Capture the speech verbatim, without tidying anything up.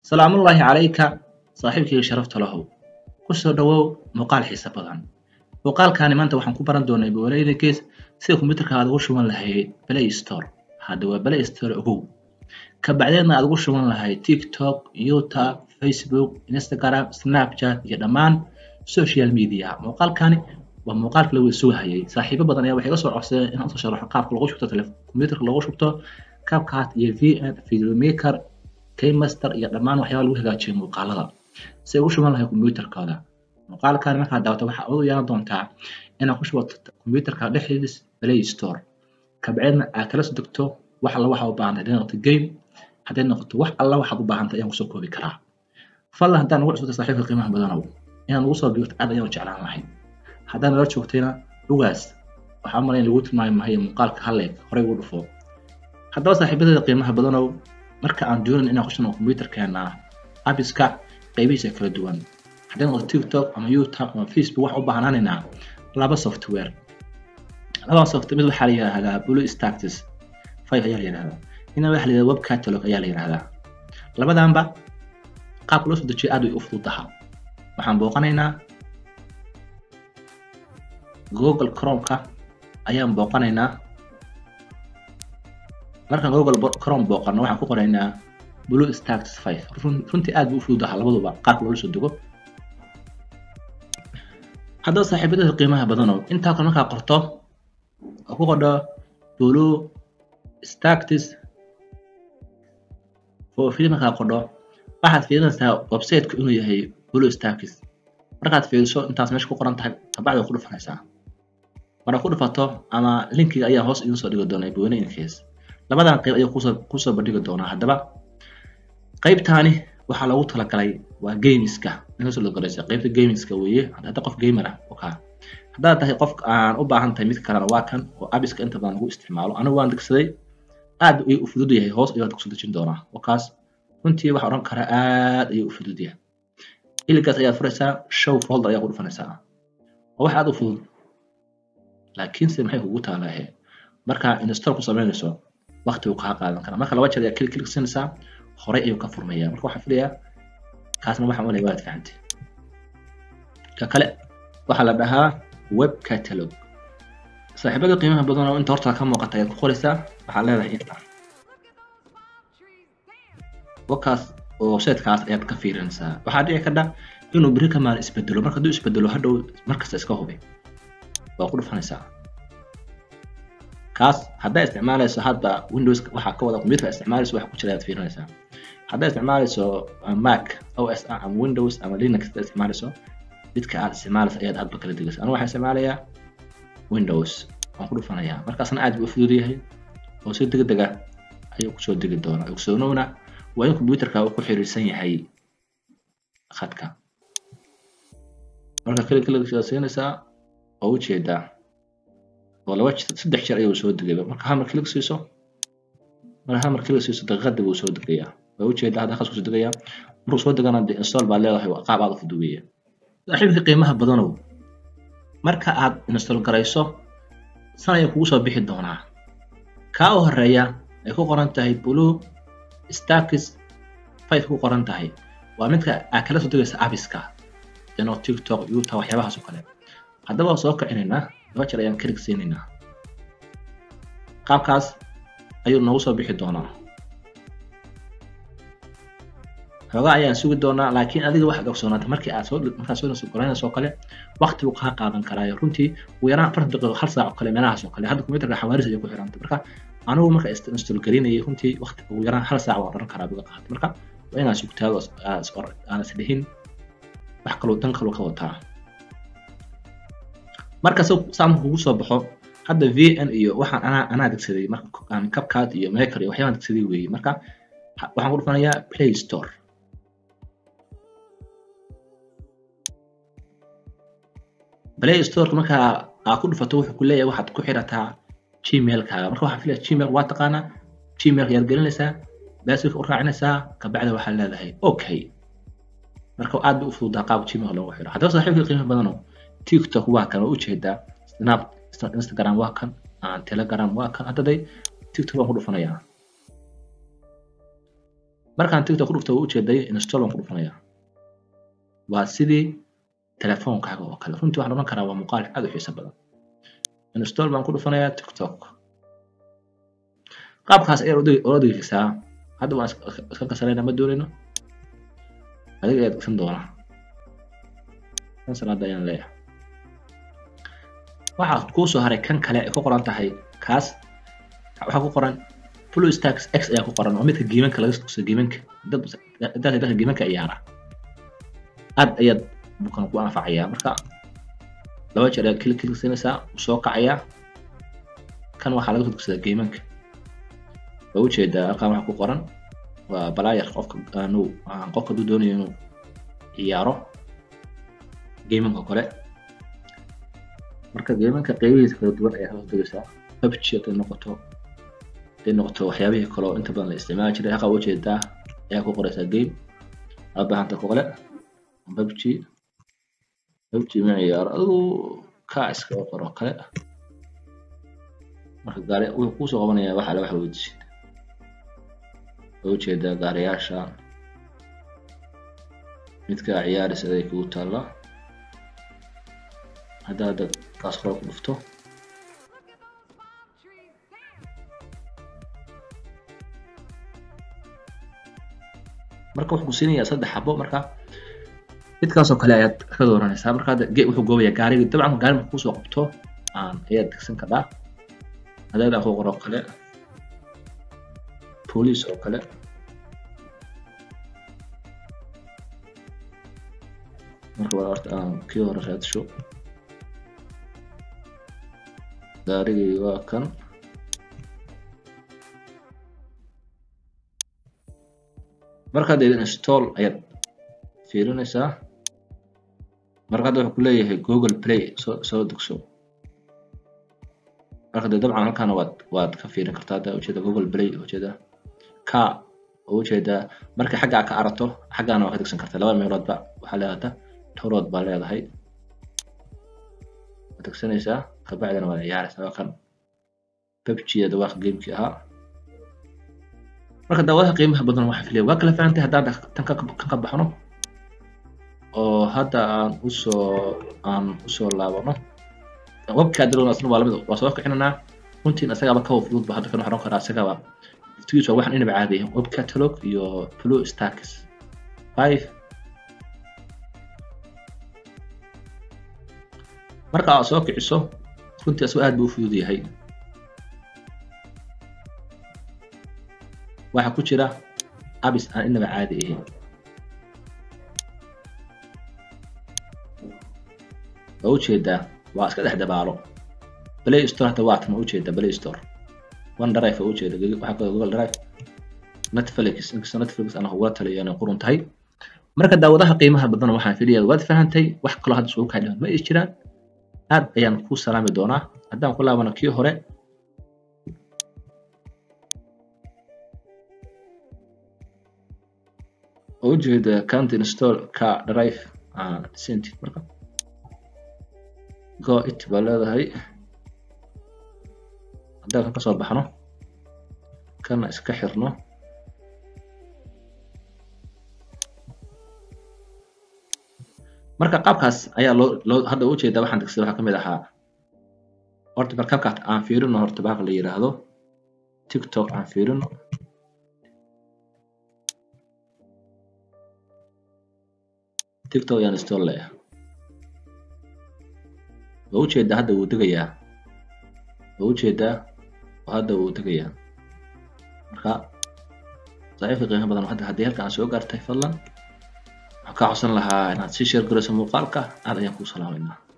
سلام الله عليك صاحبك شرفت له كسر دو مقال حساب بدن وقال كان ما أنت وحن كبرنا دون بولاي كيس سير كمبيوتر هذا وش من لهي بلاي ستور هذا هو بلاي ستور هو كبعدين هذا وش من لهي تيك توك يوتيوب فيسبوك انستغرام سناب شات يدمان سوشيال ميديا وقال كان ومقال لو يسوي هي صاحبه بدن يا وحي وصل عسى إن أنت شرح قاب لو شفته تلف كمبيوتر لو شفته كاب كات يفي إن فيديو ميكر كي ماستر يا دمان وحياه لو هجاجين مقالada si ugu shuban lahay computerkaada maqaalkan marka daawto waxa uu yeelan doontaa inaad ku shubato computerka dhexdiisa Play Store kabacdina aad kala soo degto wax alla waxa u baahan tahay inaad game haday noqoto wax alla waxa u baahan tahay ayaan ku soo koobi karaa falla hadaan ugu cusubta saaxiibka qiimaha badanaw inaan ugu soo biirto aad ayaan jeclaan lahay hadaan la joogtayna ugaas waxa maray lagu tilmaamay mahay muuqaalka haleeg hore ugu dhufo haddaba saaxiibada qiimaha badanaw marka aan doonin inaan ku shano computerkeena abiska qaybihiisa kala duwan hadaan oo TikTok ama YouTube ama Facebook wax u baahananayna laba software laba software mid waxa la yiraahdaa BlueStacks five ayaa la yiraahdaa ina waxa la yiraahdaa web catalog ayaa la yiraahdaa labadaanba qaab loo soo dejiyo aad u fududahay waxaan booqanaynaa Google Chrome-ka ayaan booqanaynaa markaan Google Chrome booqano waxaan ku qoraynaa BlueStacks five runtii aad u fududahay labaduba qaab loo soo dego هذا صاحبته القيمة بدنه أنت كل ما قرطه أكو قدا بلو ستاكتس فو في ما قرطه واحد في نفسه ويب سايت كأنه هي بلو ستاكتس رقعت في شو أنت مش كو قرنت تبع له كله فرنسا مرة كله فتو أما لينك أيه هوس ينصر يقدرنا بيونا إنكيس لما ده قيب أيه قصة قصة بدي قدرنا هذا بقى قيب تاني وحلا وطلع كلاي وجيمسكا إنه سلوك رئيسي قيمة الجيمسكا ويه هذا قف جيمر وكا هذا ده قف عن أوبا عن تيميت كلام واكن وأبيسك أنت بان هو استعماله أنا وان دكسي أد يفيدودي هي هوس يواد كسر تجندونا وكاس كنتي وحرام كراءات يفيدودي اللي كانت يا فرنسا شو فولدر يقول فرنسا وواحد يفيد لكن سمحيه هو تعالى هي مركا إنستول كسرين سو وقت وقها قادم كنا مركا لو وجه كل كل سنة خريء يكفرمية مركا حفلية كاسم واحد من الواد في عندي ككلا وحلا بها ويب كاتالوج صاحب القيمة بدنا وأنت ورطة كم وقت يكون خلصة وحلا له يطلع وكاس وسيد كاس أيات كثير إنسان وحدي كذا إنه بريك ما يسبدلوا مركز دو يسبدلوا هذا مركز إسكاهوبي وأقول فنسا كاس هذا استعماله هذا ويندوز وحكوا هذا كمبيوتر استعماله سوى حكوا شريات في فنسا هذا استعماله سو ماك أو إس أم ويندوز أم لينكس استعماله سو بدك على استعماله أيات هذا بكرة دقيقة أنا واحد استعماله ويندوز أقول فنيا مركز أنا عاد بفيديو هي أو سيد دقيقة دقيقة أيوة كشوا دقيقة دونا أيوة كسونونا وين كمبيوتر كاو كحير سنة هي خدك مركز كل كل شيء سينسا أو شيء ده والله وجه صدق شرعي وسود دقيقة مركز هامر كل سيسو مركز هامر كل سيسو دقيقة وسود دقيقة أو شيء ده هذا خاص وسود دقيقة مركز وسود دقيقة عندي إنستال بعليه راح يوقع بعض في الدوية الحين في قيمها بدونه مركز عاد إنستال كرايسو سنة يكوسه بيحد دونا كاو هالريا يكو قرنته بلو ستاكس فايف كو قرنته ومنك أكلته دقيقة أبيسكا لأنه تيك توك يوتيوب وحيابها سكالي هذا هو سوق إننا وجه أيام كليك سيننا قاب كاس أيو نوصل بيحد دونا هذا أيام سوق دونا لكن هذه واحد أقصونات مركي أسود مركي أسود سكرين سوقله وقت وقها قادم كراي رنتي ويرى فرد دقيقة خمس ساعة قليل منها سوقله هذا كمبيوتر حوارس يكون حرام مركا أنا هو مركي استنستول كريم يكونتي وقت ويرى خمس ساعة ورن كراي بقى مركا وين سوقتها أسكر أنا سدهين بحكلو تنقلو كوتها marka saan ugu soo baxo hadda V N iyo waxaan ana ana adeegsaday marka aan CapCut iyo Maker iyo waxyaabaha adeegsaday weeyii marka waxaan ku dhufanayaa Play Store Play Store marka aad ku dhufato wuxuu ku leeyahay waxaad ku xirataa Gmail-kaaga marka waxaan filayaa Gmail waa taqaana Gmail yar gelinaysaa basic u raacinaysaa ka bacda waxa leedahay okay marka aad u fududaa qaab Gmail loo xiro hadda saaxiibkii qiimo badan TikTok waa kan oo u jeeda Snap Instagram waa kan aan Telegram waa kan hadda TikTok waan ku dhufanayaa markaan TikTok ku dhufto u jeeday install aan ku dhufanayaa waa sidii telefoonkaaga oo kale runtii waxaan oran karaa waa muuqaal aad u xiiso badan install baan ku dhufanayaa TikTok qaabkaas ayaa u dhigaysaa hadda waan iska kasanaynaa ma doonayno adiga ayaad dhigsan doonaa kan salaada ayaan leeyahay waxaa kuu soo haray kan kale ay ku qoran tahay kaas waxaa ku qoran BlueStacks X ayaa ku qoran oo midka giimanka laga soo giimanka dad dad dadka giimanka ciyaara aad ayaad bukan ku anfacayaa marka laba jeer aad klik klik siinaysaa soo kacaya kan waxaa laga soo giimanka oo u jeeda aqaan waxa ku qoran waa player qofka aanu qofka uu doonayo inuu ciyaaro giimanka kale marka giimanka qaybihiisa kala duwan ayaa hoos dhigaysaa P U B G ay noqoto ay noqoto waxyaabihii kale oo inta badan la isticmaali jiray aqaa u jeeda ayaa ku qoraysaa game abaahanta ku kale P U B G P U B G ma ciyaaro adigu ka iska qoro kale marka gaari uu ku soo qabanaya waxa la wax weydiisay oo jeeda gaariyaasha midka ciyaaraysa ay ku taala hada hada kaas qoro ku dhufto marka wuxuu siinayaa saddex xabo marka midkaas oo kale ayaad ka dooranaysaa marka wuxuu goobayaa gaariga dabcan gaariga ku soo qabto aan ayaad degsan kartaa هذا هو غرق كله بوليس أو كله مرة أرت آم كيو رشاد شو داري واكن مرة ده install أيد فيرون إسا مرة ده كله يه جوجل بلاي سو سو دكسو marka dabcan halkaan waad waad ka fiirin kartaa ujeeda Google Play ujeeda ka ujeeda marka xagga ka arato xaggaana waad degsan kartaa laba meelood ba waxa leedahay torood baa leedahay waad degsanaysaa ka bacdina waad ciyaaraysaa kan P U B G da waa game-kii ahaa marka dawada qiimaha badan waxa filay waa kala faantay haddaan tan ka ka baxno oo hadda aan u soo aan u soo laabano webka adroon asna waa lamid waa soo kicinana runtii asagaba ka fudud ba hadda kan waxaan karaa asagaba iftiisu waxaan inaba caadi ah web catalog iyo BlueStacks five marka aad soo kiciso runtii asoo aad buu fudud yahay waxa ku jira apps aan inaba caadi ahayn oo jeeda waa iska dhex dabaalo Play Store hada waad ma u jeeda Play Store OneDrive u jeeda waxa ka Google Drive Netflix inkastoo Netflix ana uga taliyaan qurun tahay marka daawadaha qiimaha badan waxaan filayaa waad fahantay wax kale hadda soo kaadin ma is jiraan aad ayaan ku salaami doonaa haddaan ku laabano kii hore oo jeeda can't install ka drive aan senti marka go it baladahay haddaan ka soo baxno kana iska xirno marka qaabkaas ayaa loo hadda u jeedaa waxaan degsaday waxa kamid ahaa horta marka ka aan fiirino horta baa la yiraahdo TikTok aan fiirino TikTok ayaan install leeyahay oo jeeda hadda uu degayaa oo jeeda hadda uu degayaa marka saaxiibka qiimaha badan hadda hadii halkaan soo gaartay fadlan waxaan ka codsan lahaa inaad si share garayso muuqaalka aad ayaan ku salaameynaa